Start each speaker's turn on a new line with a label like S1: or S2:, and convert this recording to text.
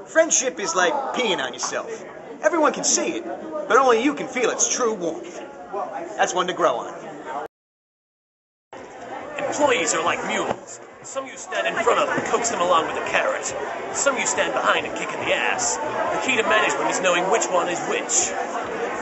S1: Friendship is like peeing on yourself. Everyone can see it, but only you can feel its true warmth. That's one to grow on.
S2: Employees are like mules. Some you stand in front of and coax them along with a carrot. Some you stand behind and kick in the ass. The key to management is knowing which one is which.